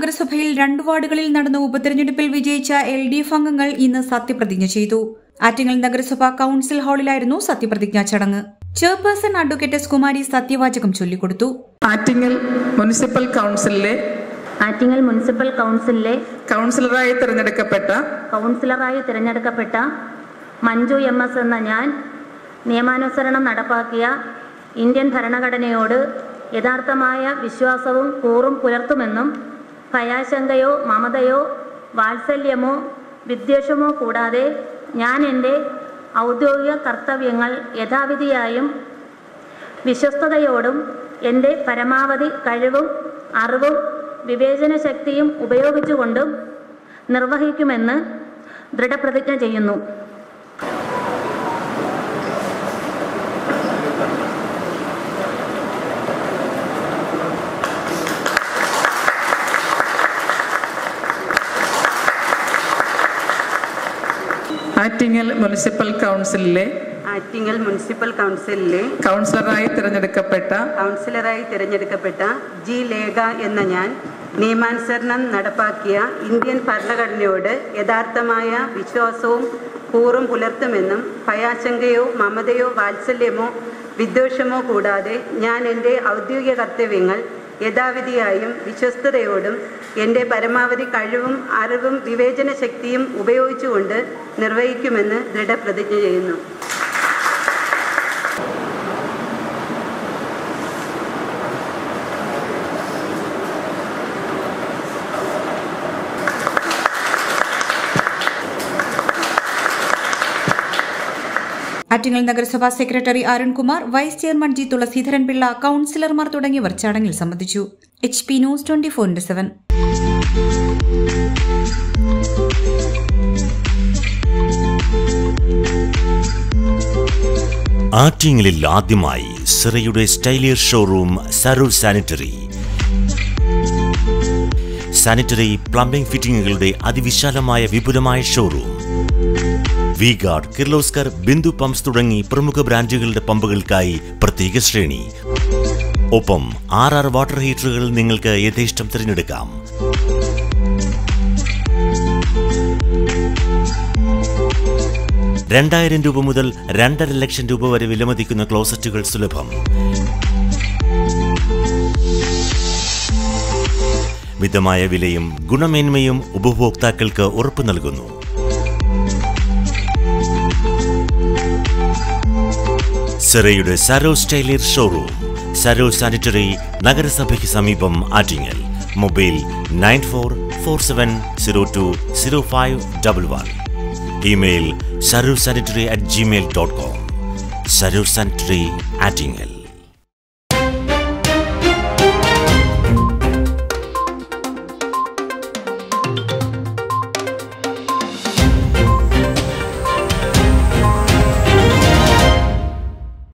നഗരസഭയിൽ 2 വാർഡുകളിൽ നടന്ന ഉപതെരഞ്ഞെടുപ്പിൽ വിജയിച്ച LDF അംഗങ്ങൾ ഇന്ന് സത്യപ്രതിജ്ഞ ചെയ്തു. ആറ്റിങ്ങൽ നഗരസഭ കൌൺസിൽ ഹാളിലായിരുന്നു സത്യപ്രതിജ്ഞാ ചടങ്ങ്. ചെയർപേഴ്സൺ അഡ്വക്കേറ്റ് എസ് കുമാരി സത്യവാചകം ചൊല്ലിക്കൊടുത്തു. ആറ്റിങ്ങൽ മുനിസിപ്പൽ കൌൺസിലിലെ കൌൺസിലറായി തിരഞ്ഞെടുക്കപ്പെട്ട മഞ്ജു MS എന്ന ഞാൻ നിയമാനുസരണം നടപ്പാക്കിയ ഇന്ത്യൻ ഭരണഘടനയോട് യഥാർത്ഥമായ വിശ്വാസവും കൂറും പുലർത്തുമെന്നും ഭയാശങ്കയോ മമതയോ വാത്സല്യമോ വിദ്വേഷമോ കൂടാതെ ഞാൻ എൻ്റെ ഔദ്യോഗിക കർത്തവ്യങ്ങൾ യഥാവിധിയായും വിശ്വസ്തയോടും എൻ്റെ പരമാവധി കഴിവും അറിവും വിവേചനശക്തിയും ഉപയോഗിച്ചുകൊണ്ടും നിർവഹിക്കുമെന്ന് ദൃഢപ്രതിജ്ഞ ചെയ്യുന്നു. ആറ്റിങ്ങൽ മുനിസിപ്പൽ കൌൺസിലിലെ കൌൺസിലറായി തിരഞ്ഞെടുക്കപ്പെട്ട ജി ലേഖ എന്ന ഞാൻ നിയമാനുസരണം നടപ്പാക്കിയ ഇന്ത്യൻ ഭരണഘടനയോട് യഥാർത്ഥമായ വിശ്വാസവും കൂറും പുലർത്തുമെന്നും ഭയാശങ്കയോ മമതയോ വാത്സല്യമോ വിദ്വേഷമോ കൂടാതെ ഞാൻ എൻ്റെ ഔദ്യോഗിക കർത്തവ്യങ്ങൾ യഥാവിധിയായും വിശ്വസ്തയോടും എൻ്റെ പരമാവധി കഴിവും അറിവും വിവേചനശക്തിയും ഉപയോഗിച്ചുകൊണ്ട് നിർവഹിക്കുമെന്ന് ദൃഢപ്രതിജ്ഞ ചെയ്യുന്നു. ആറ്റിങ്ങൽ നഗരസഭാ secretary Arunkumar, vice chairman G Thulasidharan Pillai, കൌൺസിലർമാർ തുടങ്ങിയവർ ചടങ്ങിൽ സംബന്ധിച്ചു. HP News 24/7. ആറ്റിങ്ങലിൽ ആദ്യമായി സിറയുടെ സ്റ്റൈലിയർ ഷോറൂം സരൂർ സാനിറ്ററി പ്ലംബിംഗ് ഫിറ്റിംഗുകളുടെ അതിവിശാലമായ വിപുലമായ showroom. V-Guard, Kirloskar, Bindu pumps തുടങ്ങി പ്രമുഖ ബ്രാൻഡുകളുടെ പമ്പുകൾക്കായി പ്രത്യേക ശ്രേണി. ഒപ്പം 6 വാട്ടർ ഹീറ്ററുകൾ നിങ്ങൾക്ക് യഥേഷ്ടം തിരഞ്ഞെടുക്കാം. ₹2,000 മുതൽ ₹2,50,000 വരെ വിലമതിക്കുന്ന ക്ലോസറ്റുകൾ സുലഭം. മിതമായ വിലയും ഗുണമേന്മയും ഉപഭോക്താക്കൾക്ക് ഉറപ്പു നൽകുന്നു. സിറയുടെ സരോ സ്റ്റൈലിയർ ഷോറൂം, സരോ സാനിറ്ററി, നഗരസഭയ്ക്ക് സമീപം, Attingal. Mobile 9447020511. Email sarosanitary@gmail.com. Saro sanitary, Attingal.